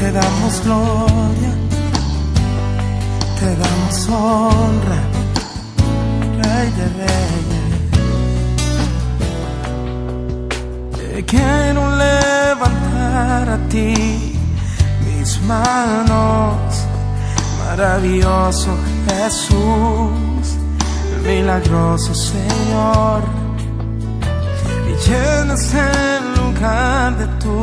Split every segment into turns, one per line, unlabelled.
te damos gloria, te damos honra, Rey de Reyes. Te quiero levantar a ti mis manos, maravilloso Jesús, milagroso Señor, y llenas el lugar de tu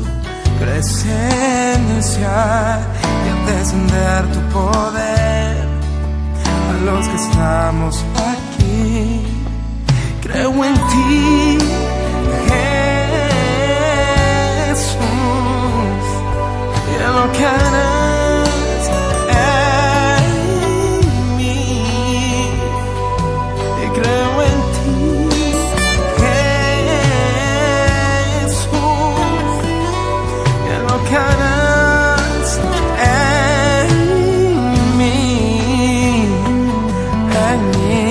presencia y al descender tu poder a los que estamos aquí. Creo en ti, Jesús, y en lo que harás en mí. Y creo en ti, que harás en mí, en mí,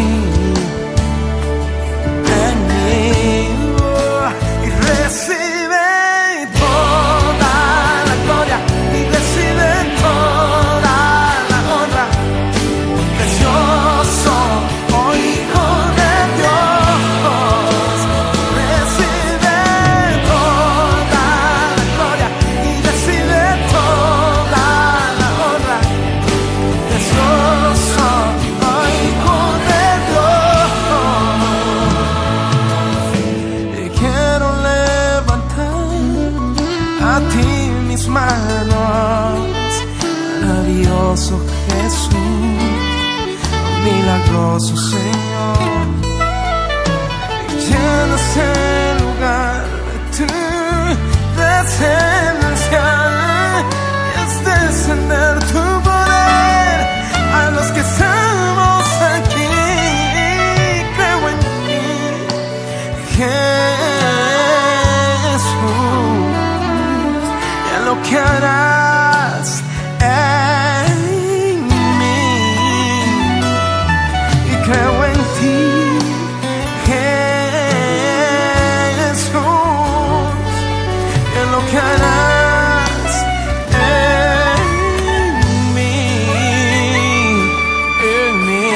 en mí, y recibe toda la gloria y recibe toda la honra, precioso Hijo de Dios. Recibe toda la gloria, recibe toda la honra, precioso Hijo de Dios. Y quiero levantar a ti mis manos, maravilloso Jesús, milagroso Señor, y llenas el lugar de tu presencia y es descender tu poder a los que estamos aquí. Creo en ti, Jesús, y en lo que harás en mí. Y creo en ti, Jesús, en lo que harás en mí, en mí,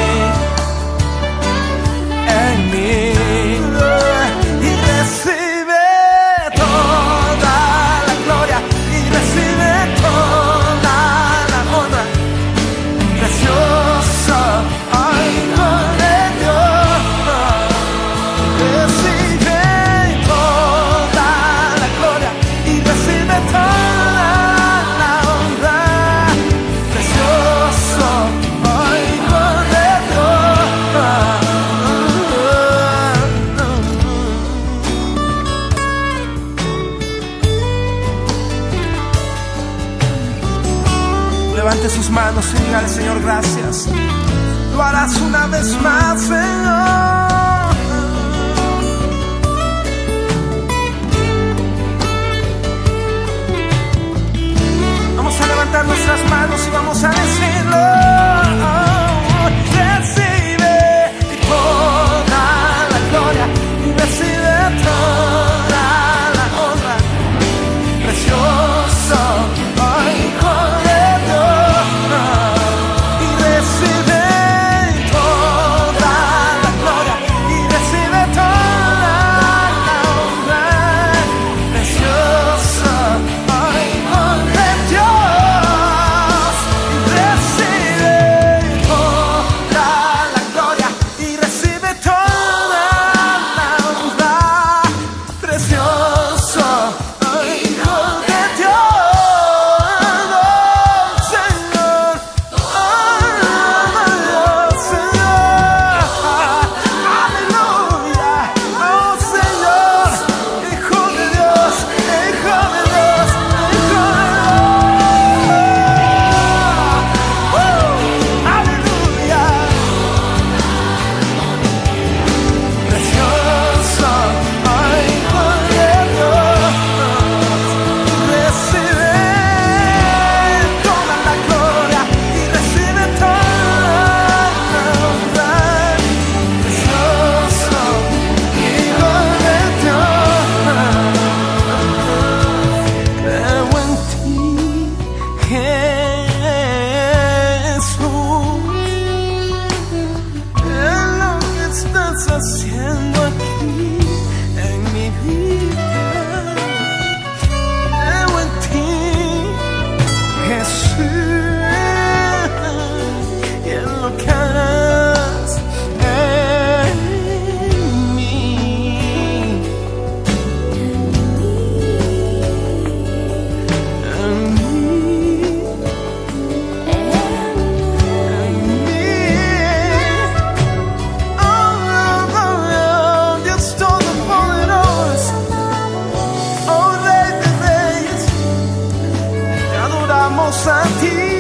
en mí. Y recibe toda la gloria y recibe toda la honra, precioso Hijo de Dios. Recibe toda la gloria y recibe toda la honra, precioso Hijo de Dios. Levante sus manos y dígale: Señor, gracias. Lo harás una vez más, Señor. Vamos a levantar nuestras manos y vamos a decirlo. Recibe toda la gloria y recibe toda la honra, precioso Hijo de Dios. Y recibe toda la gloria a ti.